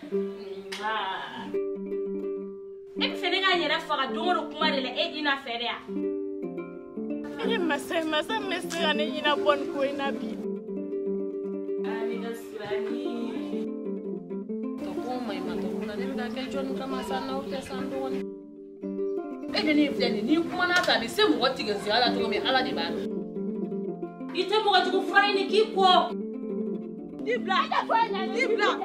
E fene ka yɛrɛ faga don o kuma de la e ina fɛrɛ ya. E masa me se ka ne ɲina bɔ nin ko in na bi. Ani ka sirani. To ko mai ma to na ne bɛ ka kɛ jɔn kama sa n'aw tɛ san dɔgɔnin. E bɛ nin filɛ nin ni kuma n'a fɛ a bɛ se mɔgɔ tigɛ sen ala cogo min ala de b'a dɔn. I tɛ mɔgɔ jugu fura ɲini k'i kɔ. Di bila.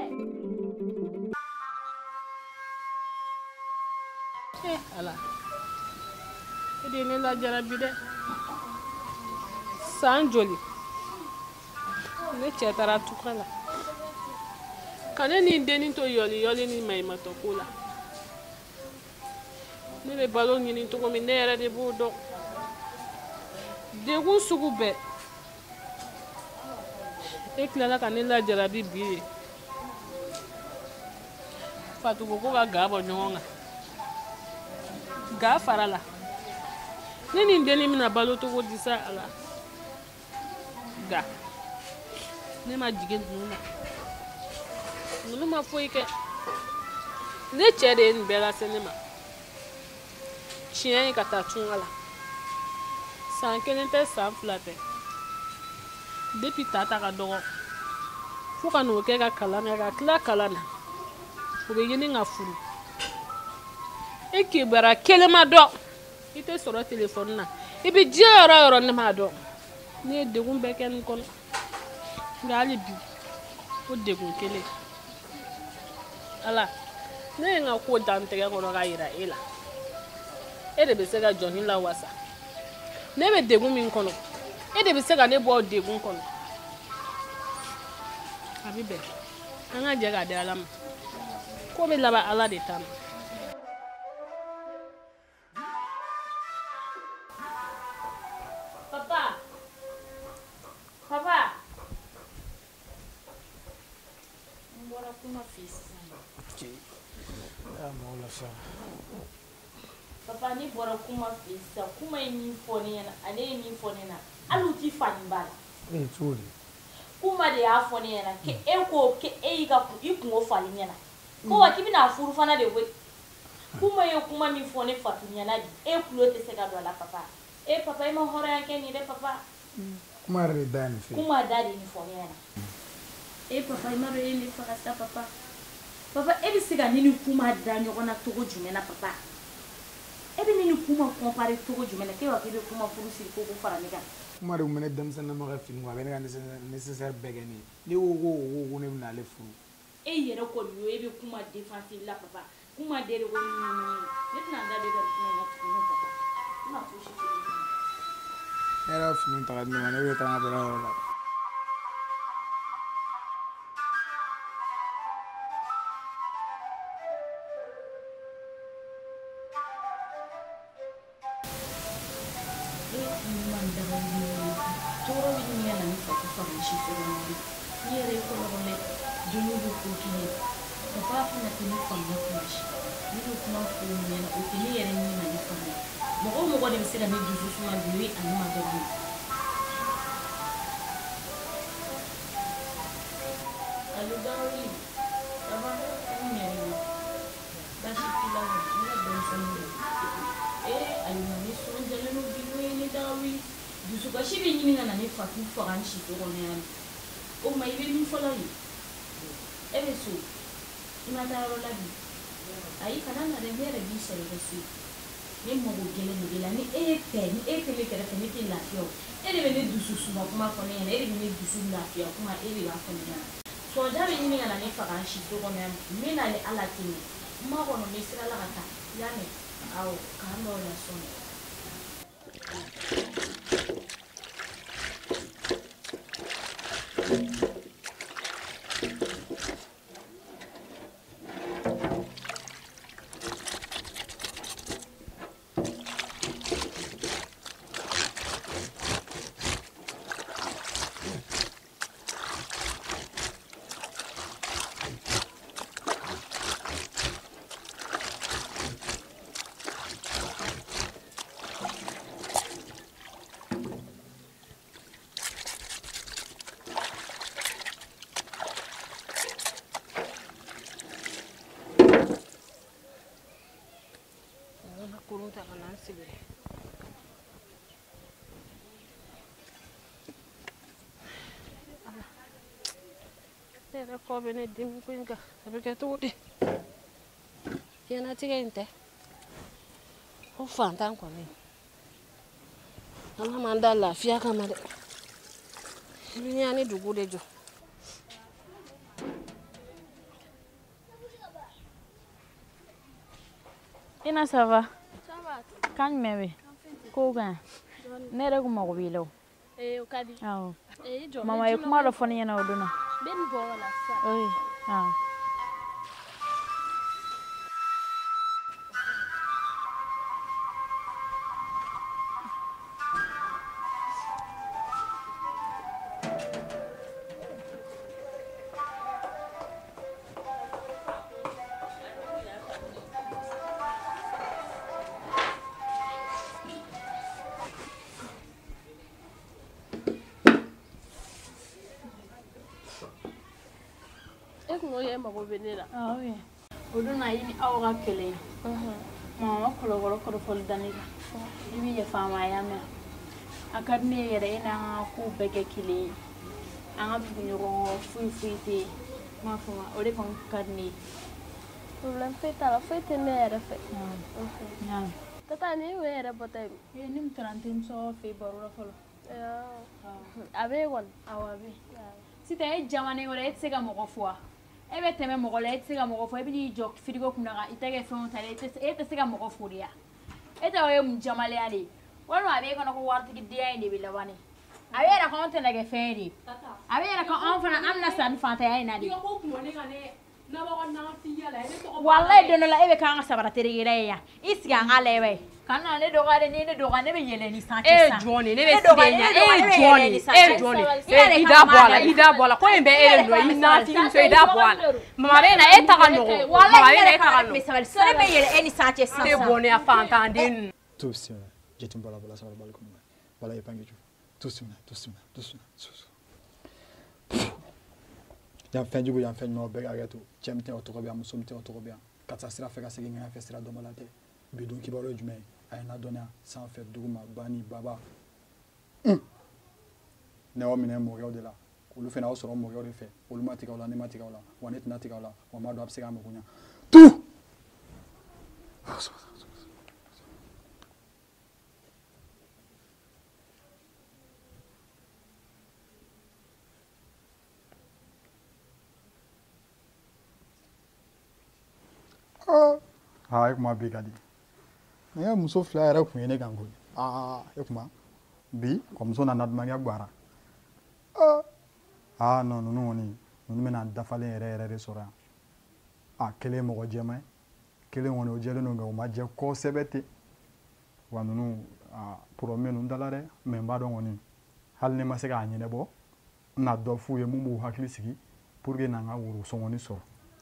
Ala. E de ne lajara bi dɛ. San joli. Ne cɛ taara tuka la. Ka ne ni denni to yɔli ni mayimatɔ ko la. Ne bɛ balo ɲini cogo min ne yɛrɛ de b'o dɔn. Degun sugu bɛɛ. E tilala ka ne lajara bi ye. Fatu ko ka ga bɔ ɲɔgɔn kan. Ga fara la. Ne ni denni mina balo togo di sa ala. Ga. Ne ma jigin ninnu na. Ninnu ma foyi kɛ. Ne cɛ de ye nin bɛɛ lase ne ma. Tiɲɛ ye ka taa tunga la. San 1 tɛ san 2 tɛ. Depuis tata ka dɔgɔ. Fo ka n'o kɛ ka kalan kɛ ka tila kalan na. O bɛ ɲini ka furu. E kibara kelen ma dɔn. I tɛ sɔrɔ téléphone na. I bɛ diɲɛ yɔrɔ o yɔrɔ ne ma dɔn. Ne ye degun bɛɛ kɛ nin kɔnɔ. Nka hali bi o degun kelen. Ala ne ye n ka ko dan tɛgɛ kɔnɔ ka yira e la. E de bɛ se ka jɔni la wasa. Ne bɛ degun min kɔnɔ. E de bɛ se ka ne bɔ degun kɔnɔ. A bɛ bɛn. An ka jɛ ka di Ala ma. Ko bɛ laban Ala de ta ma. Papa. Mbora kuma fisi. Papa ni bora kuma fisi. Kuma ye min fɔ ne ɲɛna. Ale ye min fɔ ne na. Hali u ti fani ba la. Cogo di? Kuma de y'a fɔ ne ɲɛna. Ke e ko ke e y'i ka i kungo falen ɲɛna. Ko wa k'i bɛna furu fana de koyi. Kuma ye kuma min fɔ ne Fatu ɲɛna bi. E tulo tɛ se ka don a la papa. E papa i ma hɔrɔnya kɛ nin dɛ papa. Kuma yɛrɛ de da nin fɛ. Kuma da de nin fɔ ne ɲɛna. E papa i ma dɔn e ne faga sa papa. Papa e bɛ se ka ne ni kuma da ɲɔgɔn na cogo jumɛn na papa? E bɛ ne ni kuma comparer cogo jumɛn na? K'e wa k'e bɛ kuma furu siri ko fara ne kan? Kuma de kun bɛ ne denmisɛnninma ka fini kɔ a bɛ ne ka nécessaire bɛɛ kɛ ne ye. Ne ko ne bɛna ale furu. E yɛrɛ kɔni y'o e bɛ kuma défensive la papa. Kuma de ko ne tɛna n da don e ka kuma in na tuguni papa. Ne ma fosi fɔ e ɲɛna. Ne yɛrɛ fini ta ka di ne ma ne bɛ taa n ka baarayɔrɔ la. Mɔgɔ de bɛ se ka ne dusu suma bi o ye ani ma dɔrɔn ye. Allo Dawuli, ça va? N yɛrɛ ye. Baasi t'i la wa? Ne ka denmisɛnnin de. Alima ne sɔnjalen don bi n'o ye ne Dawuli. Dusukasi bɛ ɲini ka na ne Fatu faga n si so kɔnɔ yan. O tuma i bɛ min fɔ la ye? E bɛ so? I ma taa yɔrɔ la bi? Ayi kana na dɛ ne yɛrɛ b'i sɔrɔ i ka so. Ne mago gɛlɛn de la ni e ye tɛ ni e tɛ ne kɛrɛfɛ ne tɛ lafiya o. E de bɛ ne dusu suma kuma fɔ ne ɲɛna e de bɛ ne dusu lafiya kuma e de b'a fɔ ne ɲɛna. Sɔnja bɛ ɲini ka na ne faga n si so kɔnɔ yan n bɛ n'ale Ala tɛ ɲɛ. N ma kɔnɔ n bɛ sira la ka taa i y'a mɛn? Awɔ k'an dɔw la sɔn. kurun ta kana sigi Tera ko bene dim ko inga sabike to de yana tigente o fantan ko ni ana manda lafiya kama de ni dugu de jo Ina ça va? Ça va. Quand même. Koga. Ne regu mago bilo. o kadi Aw. jo Mama e kuma lo foni yana oduna. ben bo wala sa Oi. Ah. ye mago bɛ ne la. Oui. Oduna yini awga kele. Mama kolo fol daniga. Ibi ye fama ya me. Akadne yere ina ku bege kile. Anga bunyoro fuite. Ma fama ore kon kadni. Problem feta la fete ne yɛrɛ fɛ. Ya. Tata ni we yɛrɛ bɔta ye. Nim trantim so fe barura folo. A bɛ kɔni. Awa be. Sita e jamane wala e tsega mɔgɔ fwa. E be tɛmɛ mɔgɔ la e tsega mɔgɔ fwa e bi jɔ frigo kunna ka itɛgɛ fɛnw ta e tɛ se ka mɔgɔ foriya. E tɛ o ye mun jamale ale. Walima a bɛ kɔnɔ ko waritigi diya in de bɛ labani. A bɛ yɛrɛ ko anw tɛ nɛgɛ fɛn de. A bɛ yɛrɛ ko anw fana an bɛna sanni fantanya in na de. Wallahi don dɔ la e bɛ k'an ka sabara tere yɛrɛ ye yan. I sigi an ka lajɛ. Kana ne dɔgɔya ni ne dɔgɔya ne bɛ yɛlɛ ni sanfɛ sisan. Jɔni ne bɛ sigi ɲɛ. Jɔni. I da bɔ a la. Ko in bɛ e de nɔ i nati muso i da bɔ a la. Mama bɛ na e ta ka nɔgɔ. Mama bɛ na e ta ka nɔgɔ. Sɔrɔ bɛ yɛlɛ e ni sanfɛ sisan. Tɛ bɔnɛ a fantanden. Tout ça, j'ai tout bala bala sabala bala comme bala y pangi tout ça. Ya fɛn jugu ya fɛn ɲuman bɛɛ ka kɛ to cɛ min tɛ o tɔgɔ bɛ yan muso min tɛ o tɔgɔ bɛ yan ka taa sira fɛ ka segin ŋɛɲɛ fɛ sira dɔnbala tɛ bi dun kibaru ye jumɛn ye a ye n ladɔnniya sanfɛ duguma bani baba ne y'aw minɛ mɔkɛw de la olu fana y'aw sɔrɔ mɔkɛw de fɛ olu ma tigɛ aw la ne ma tigɛ aw la wa ne tɛna tigɛ aw la wa n b'a dɔn a bɛ se k'a mago ɲa tout e kuma bi ka di ne ka muso fila yɛrɛ kun ye ne kan koyi e kuma bi kɔmuso nana dunankɛ gwara non ninnu kɔni ninnu bɛna dafalen yɛrɛ de sɔrɔ yan kelen mɔgɔ jɛma ye kelen kɔni o jɛlen don nka o ma jɛ kosɛbɛ ten wa ninnu problème ninnu dala dɛ mɛ n b'a dɔn kɔni hali ne ma se k'a ɲɛnabɔ n na dɔ f'u ye mun b'u hakili sigi pour que n'an ka woro sɔngɔni sɔrɔ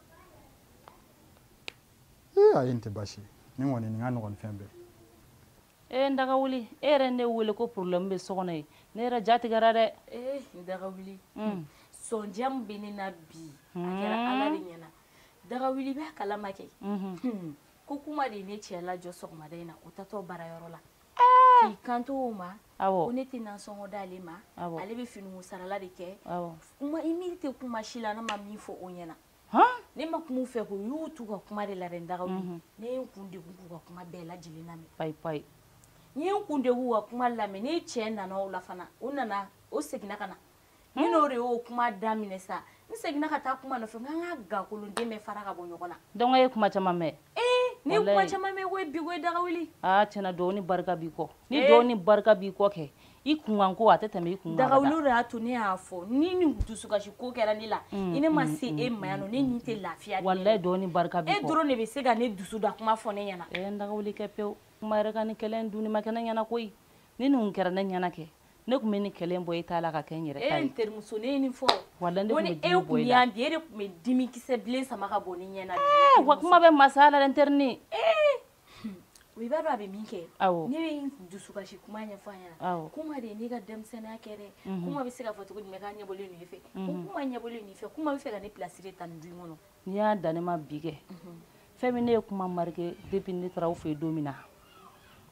a ye n tɛ baasi ni kɔni nin ka nɔgɔn fɛn bɛɛ n daga wuli e yɛrɛ ne wele ko problème bɛ so kɔnɔ ye ne yɛrɛ ja tigɛra dɛ n daga wuli sɔndiya min bɛ ne na bi a kɛra ala de ɲɛna daga wuli bɛ kalama kɛ ko kuma de ye ne cɛ lajɔ sɔgɔmada in na o tatɔ baarayɔrɔ la k'i kanto o ma ko ne tɛ nansɔngɔ d'ale ma ale bɛ finiko sarala de kɛ i miiri tɛ kuma si la ne ma min fɔ o ɲɛna ne ma kuma fɛ ko y'u t'u ka kuma de la dɛ daga wuli ne ye n kun degun k'u ka kuma bɛɛ lajɛlen lamɛn payi n ye n kun degun k'u ka kuma lamɛn ne cɛ nana o la fana o nana o seginna ka na ne n'o de y'o kuma daminɛ sa n seginna ka taa kuma nɔfɛ n ka gakolonden bɛɛ fara ka bɔ ɲɔgɔn na donc e ye kuma caman mɛn ne ye kuma caman mɛn ko bi ko ye daga wuli tiɲɛna dɔgɔni barika b'i kɔ ni dɔgɔni barika b'i kɔ kɛ i kunkan ko a tɛ tɛmɛ i kunkan daga wuli de y'a to ne y'a fɔ ni dusukasi ko kɛra ne la i ne ma se e ma yan nɔ ne ni tɛ lafiya wallahi dɔgɔni barika b'i kɔ e dɔrɔn de bɛ se ka ne dusu da kuma fɔ ne ɲɛna n daga wuli kɛ pewu kuma yɛrɛ ka ni kɛlɛ in dun ni ma kɛ ne ɲɛna koyi ni nin kɛra ne ɲɛna kɛ ne tun bɛ ni kɛlɛ in bɔ e t'a la ka kɛ n yɛrɛ ta ye n terimuso ne ye nin fɔ wallahi ne tun bɛ dimi bɔ i la e kun y'an bi e de tun bɛ dimi kisɛ bilen sama ka bɔ ne ɲɛna wa kuma bɛ masaya la n teririni i b'a dɔn a bɛ min kɛ ne bɛ dusukasi kuma ɲɛfɔ a ɲɛna kuma de ye ne ka denmisɛnniya kɛ dɛ kuma bɛ se ka fɔ cogo jumɛn k'a ɲɛbɔlen nin fɛ kuma ɲɛbɔlen nin fɛ kuma bɛ fɛ ka ne place de ta nin du in kɔnɔ n'i y'a dan ne ma bi kɛ fɛn min ne ye kuma marqué depuis ne taara aw fɛ yen don min na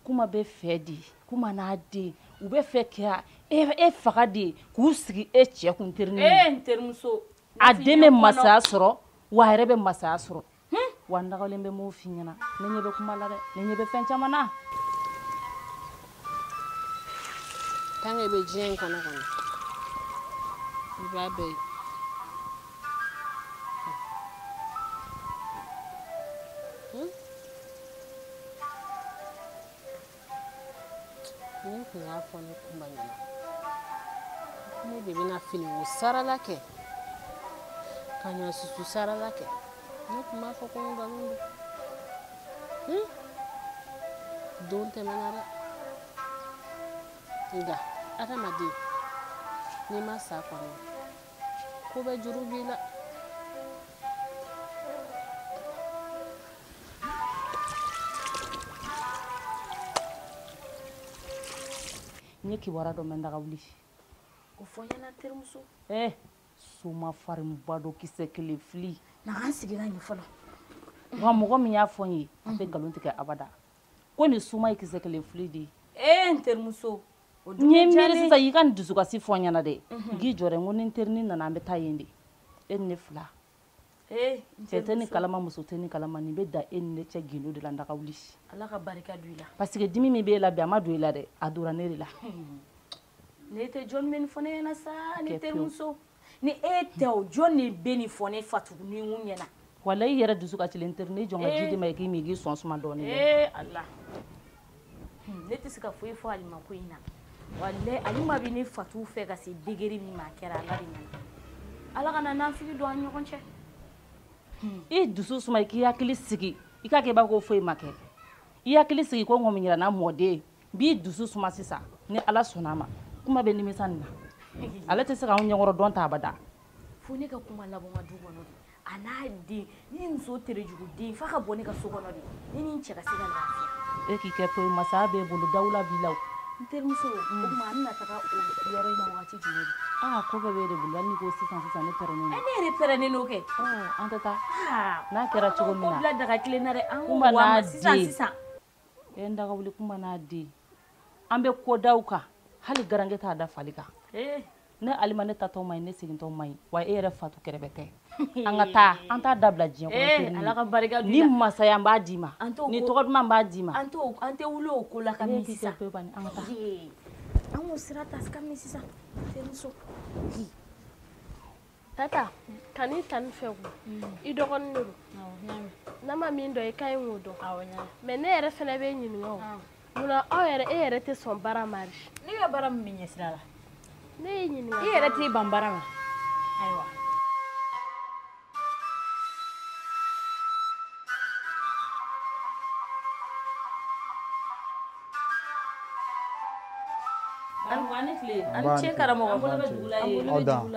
kuma bɛ fɛ de kuma n'a den u bɛ fɛ kɛ e faga de k'u sigi e cɛ kun terinin n terimuso a den bɛ masaya sɔrɔ wa a yɛrɛ bɛ masaya sɔrɔ wa n dagalen bɛ m'o f'i ɲɛna ne ɲɛ bɛ kuma la dɛ ne ɲɛ bɛ fɛn caman na tant que bɛ diɲɛ in kɔnɔ kɔni i b'a bɛɛ ye ne tun y'a fɔ ne kunba ɲɛna ne de bɛna finiwo sarala kɛ ka ɲɔ susu sarala kɛ ne tun b'a fɔ ko n nkalon don don tɛmɛna dɛ nka adamaden n'i ma sa kɔni ko bɛ juru b'i la n ye kibaruya dɔ mɛn daga wuli o fɔ n ɲɛna terimuso soma farinba dɔ kisɛ kelen fili na an sigira nin fɔlɔ wa mɔgɔ min y'a fɔ n ye a tɛ nkalon tigɛ abada ko nin soma ye kisɛ kelen fili de ye n terimuso o n ye miiri sisan i ka nin dusukasi fɔ n ɲɛna dɛ n k'i jɔ dɛ n ko ni n terinin nana an bɛ taa yen de e ni ne fila cɛ tɛ ni kalama muso tɛ ni kalama nin bɛ da e ni ne cɛ gindo de la n daga wuli ala ka barika don i la parce que dimi min b'e la bi a ma don i la dɛ a donna ne de la ne tɛ jɔn bɛ nin fɔ ne ɲɛna sa ni terimuso ni e tɛ o jɔn de bɛ nin fɔ ne fatuguni n ɲɛna wala i yɛrɛ dusu ka cilen teri n'i jɔn ka ji di ma i k'i min i k'i sɔn suma dɔɔnin ala ne tɛ se ka foyi fɔ alima ko in na walayi alima bɛ ne fatu fɛ ka se degeri min ma a kɛra ala de ɲɛna ala kana nafili don an ɲɔgɔn cɛ i dusu suma i k'i hakili sigi i k'a kɛ i b'a ko foyi ma kɛ i hakili sigi ko ŋɔmi yira n'a mɔden b'i dusu suma sisan ni ala sɔnna a ma kuma bɛ nimisa nin na ale tɛ se k'anw ɲɛkɔrɔ dɔn ta abada fo ne ka kuma labɔ n ka du kɔnɔ de a n'a den ni muso terejuguden f'a ka bɔ ne ka so kɔnɔ de ne ni n cɛ ka se ka lafiya e k'i kɛ foyi masaya b'e bolo dawula b'i la o n terimuso o tuma an bɛna taga o yɔrɔ in na waati jumɛn de ko bɛɛ b'e de bolo hali n'i ko sisan ne pɛrɛnnen don ne yɛrɛ pɛrɛnnen n'o kɛ an tɛ taa n'a kɛra cogo min na bila daga kelen na dɛ an kunba n'a sisan den n daga wuli kunba n'a den an bɛ ko daw kan hali garange t'a da fali kan ne alima ne tatɔ ma ɲi ne segintɔ ma ɲi wa e yɛrɛ fatu kɛrɛbɛ tɛ an ka taa an t'a dabila diɲɛ kɔnɔ ala ka barika ni masaya n b'a d'i ma ni tɔgɔ duman n b'a d'i ma an tɛ wuli o ko la ka min sisan an ka taa an k'o sira ta ka min sisan terimuso tata kan'i ta ni fɛ ko i dɔgɔnin de don n'a ma min dɔn i ka ɲi k'o dɔn mɛ ne yɛrɛ fɛnɛ bɛ ɲininka o munna e yɛrɛ tɛ sɔn baara ma de ne bɛ baara min bɛ ɲɛsira la ne y'i ɲininka i yɛrɛ t'i ban baara ma ayiwa an cɛ karamɔgɔ bolo bɛ dugu la yen aw dan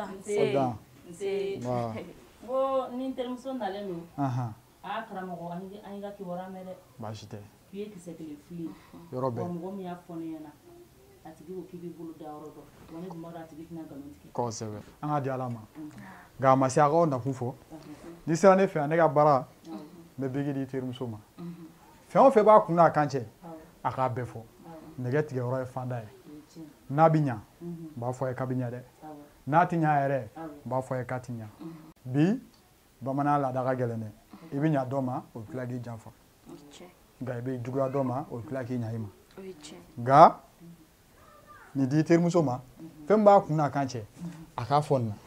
ko ni n terimuso nalen don karamɔgɔ an y'i ka kibaruya mɛn dɛ baasi tɛ k'i ye kisɛ kelen fili yɔrɔ bɛɛ mɔgɔ min y'a fɔ ne ɲɛna a tigi ko k'i b'i bolo da yɔrɔ dɔn wa ne tun b'a dɔn a tigi tɛna nkalon tigɛ kosɛbɛ an ka di ala ma nka a ma se a k'aw nakun fɔ n'i sera ne fɛ yan ne ka baara n bɛ bigi di i terimuso ma fɛn o fɛn b'a kun n'a kan cɛ a k'a bɛɛ fɔ nɛgɛ tigɛ yɔrɔ ye fanda ye n'a bɛ ɲa n b'a fɔ a ye k'a bɛ ɲa dɛ n'a tɛ ɲa yɛrɛ n b'a fɔ a ye k'a tɛ ɲa bi bamanan laada ka gɛlɛn dɛ i bɛ ɲa dɔ ma o bɛ tila k'i janfa nka i bɛ juguya dɔ ma o bɛ tila k'i ɲa i ma nka nin di i terimuso ma fɛn min b'a kun n'a kan cɛ a k'a fɔ nin na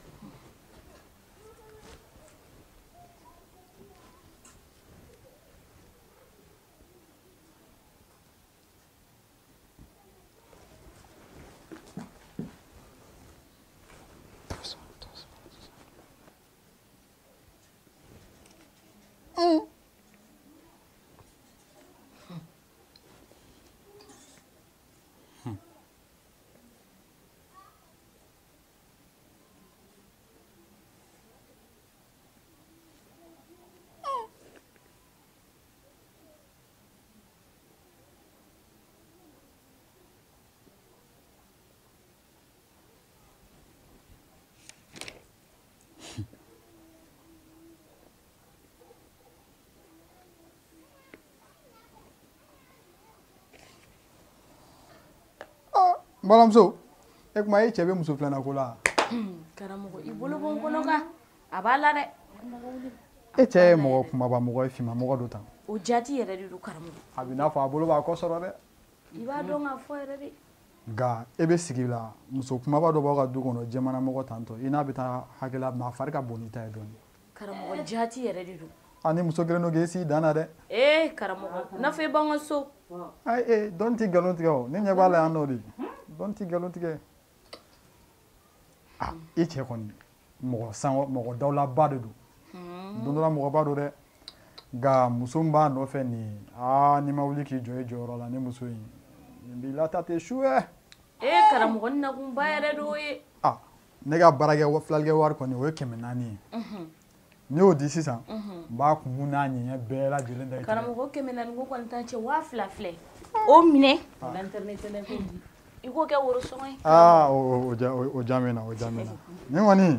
balamuso e kuma e cɛ bɛ muso filanan ko la karamɔgɔ i bolo bɔ n kɔnɔ ka a b'a la dɛ e cɛ ye mɔgɔ kumaba mɔgɔ ye finma mɔgɔ dɔ tan o jati yɛrɛ de don karamɔgɔ a bɛ n'a fɔ a bolo b'a kɔ sɔrɔ dɛ i b'a dɔn k'a fɔ yɛrɛ de nka e bɛ sigi la muso kumaba dɔ b'aw ka du kɔnɔ jɛmana mɔgɔ tantɔ i n'a bɛ taa hakɛla mɛ a fari ka bon ni ta ye dɔɔni karamɔgɔ jati yɛrɛ de don a ni muso kelen dɔ k'e sigi dan na dɛ karamɔgɔ n'a fɔ i b'an ka so ayi dɔn ti nkalon tigɛ o ne ɲɛ b'a la yan nɔ de dɔn ti nkalon tigɛ i cɛ kɔni mɔgɔ dawulaba de don don dɔ la mɔgɔba don dɛ nka muso min b'a nɔfɛ nin n'i ma wuli k'i jɔ i jɔyɔrɔ la ni muso in nin b'i lata ten su karamɔgɔ ni nakunba yɛrɛ de o ye ne ka baarakɛ filalikɛ wari kɔni o ye 400 ye n'i y'o di sisan n b'a kun n'a ɲɛɲɛ bɛɛ lajɛlen da i karamɔgɔ 400 ko kɔni t'an cɛ 2000 filɛ o minɛ i k'o kɛ worosɔngɔ ye o ja mɛna o ja mɛna ni kɔni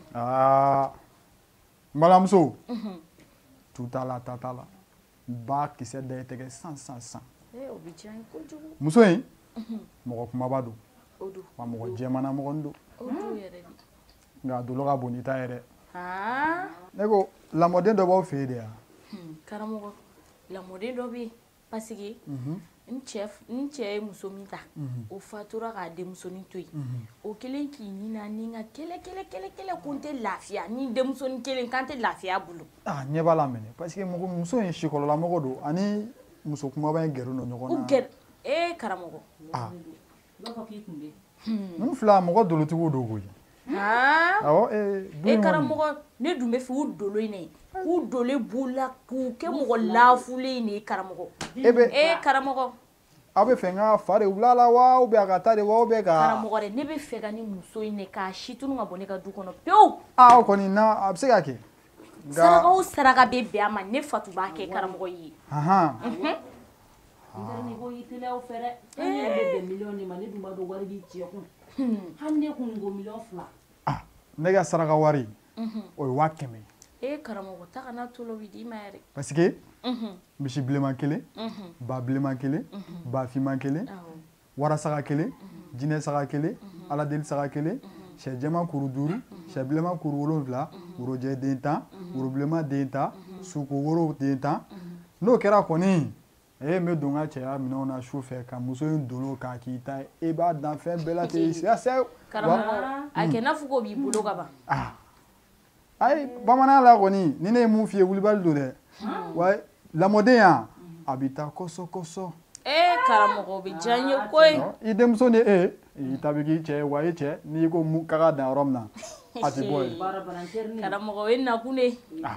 n balimamuso tu t'a la ta t'a la n b'a kisɛ da i tɛgɛ san o bɛ diya n ye kojugu muso in mɔgɔ kumaba don wa mɔgɔ jɛmana mɔgɔnin don nka a dolo ka bon n'i ta ye dɛ ne ko lamɔden dɔ b'aw fɛ yen de yan karamɔgɔ lamɔden dɔ bɛ yen parce que n cɛ ye muso min ta o fatura k'a denmusonin to yen o kelen k'i ɲina ni ka kɛlɛ ko n tɛ lafiya ni denmusonin kelen k'an tɛ lafiya bolo ɲɛ b'a la minɛ parce que muso in sikɔlɔlamɔgɔ don ani muso kumaba in gɛrɛ don ɲɔgɔn na karamɔgɔ n fila mɔgɔ dolotigiw don koyi karamɔgɔ ne dun bɛ fɛ u dolo in ne k'u dole b'u la k'u kɛ mɔgɔ lafulen ne karamɔgɔ karamɔgɔ aw bɛ fɛ n ka fa de wula la wa ou bien a ka taa de wa ou bien ka karamɔgɔ dɛ ne bɛ fɛ ka ni muso in ne k'a si tunu ka bɔ ne ka du kɔnɔ pewu o kɔni na a bɛ se ka kɛ saraka o saraka bɛ bɛn a ma ne fatu b'a kɛ karamɔgɔ ye n ko i teliya o fɛ dɛ an yɛrɛ bɛ bɛn miliyɔn de ma ne dun b'a dɔn wari b'i cɛ kun hali ne kun ko miliyɔn 2 ne ka saraka wari o ye 500 karamɔgɔ ta kana tolo bi d'i ma yɛrɛ parce que misi bilenman 1 ba bilenman 1 ba finman 1 wara saga 1 jinɛ saga 1 aladeli saga 1 sɛ jɛman kuru 5 sɛ bilenman kuru 7 worojɛ den 10 woro bilenman den 10 suko woro den 10 n'o kɛra kɔni n bɛ don n ka cɛya minɛnw na su fɛ ka muso in dolo k'a k'i ta ye e b'a dan fɛn bɛɛ la ten karamɔgɔ a kɛ n'a fɔ k'o b'i bolo ka ban ayi bamananya la kɔni ni ne ye mun f'i ye wulibali don dɛ wa lamɔden yan a bɛ taa kɔsɔ karamɔgɔ o bɛ diya n ye koyi i denmuso ni i ta bɛ k'i cɛ ye wa i cɛ n'i ko k'a dan yɔrɔ min na a tɛ bɔ yen karamɔgɔ o ye nakun de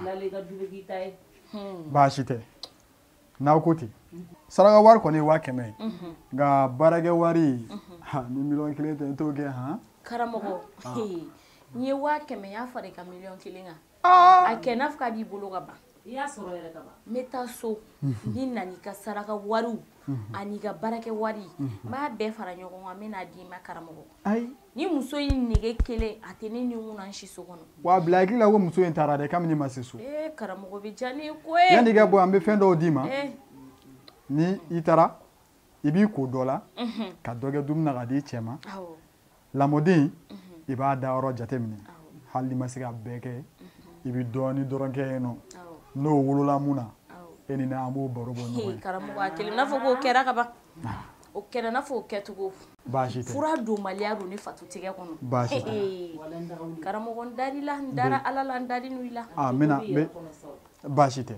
baasi tɛ n'aw ko ten saraka wari kɔni ye 500 nka baarakɛ wari ni miliyɔn 1 tɛ n t'o kɛ karamɔgɔ n ye 500 y'a fara i ka miliyɔn 1 kan a kɛ n'a fɔ k'a b'i bolo ka ban i y'a sɔrɔ yɛrɛ ka ban n bɛ taa so ni nani ka saraka wariw ani ka baarakɛ wari n b'a bɛɛ fara ɲɔgɔn kan n bɛ n'a d'i ma karamɔgɔ ni muso in nege kelen a tɛ ne ni n kunna n si so kɔnɔ wa bila hakili la ko muso in taara dɛ kabini ma se so karamɔgɔ bɛ diya ne ye koyi yanni i ka bɔ an bɛ fɛn dɔw d'i ma ni i taara i b'i ko dɔ la ka dɔ kɛ dumuni na ka di cɛ ma lamɔden i b'a da yɔrɔ jate minɛ hali ni ma se ka bɛɛ kɛ i bɛ dɔɔni dɔrɔn kɛ yen nɔ n'o wolola mun na e ni an b'o baro bɔ ɲɔgɔn ye karamɔgɔ a kelen n'a fɔ k'o kɛra ka ban o kɛra n'a fɔ o kɛcogo baasi tɛ fura donbaliya don ne fatu tigɛ kɔnɔ baasi tɛ karamɔgɔ n dar'i la n dara ala la n dari n'u la n bɛna baasi tɛ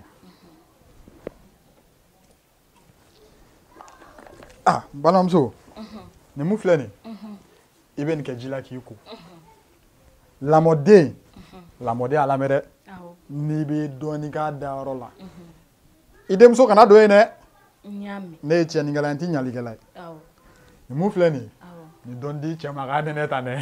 balimamuso nin mun filɛ nin i bɛ nin kɛ ji la k'i ko lamɔden a lamɛn dɛ n'i bɛ dɔɔnin k'a dayɔrɔ la i denmuso kana don yen dɛ ne ye cɛnnikɛla ye n tɛ ɲalikɛla ye nin mun filɛ nin ye ni dɔn di cɛ ma k'a ni ne ta dɛ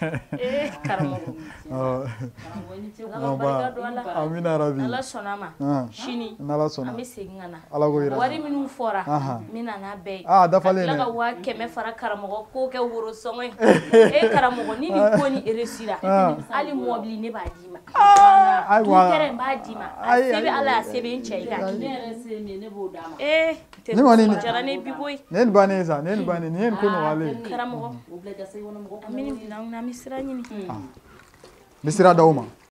amina rabi ala sɔnna ma sini n'ala sɔnna an bɛ segin ka na ala ko yɛrɛ wari minnu fɔra n bɛ na n'a bɛɛ ye dafalen ka tila ka 500 fara karamɔgɔ k'o kɛ worosɔngɔ ye karamɔgɔ ni nin ko ni réussira hali mɔbili ne b'a d'i ma dukɛrɛ n b'a d'i ma a se bɛ ala a se bɛ n cɛ ye k'a ne yɛrɛ se min ne b'o d'a ma diyara ne bi koyi ne ni bannen sa ne ni bannen nin ye nin ko nɔgɔyalen karamɔgɔ o bila ka se wona mɔgɔ Amini bila na mi sira ɲini. Ni sira d'aw ma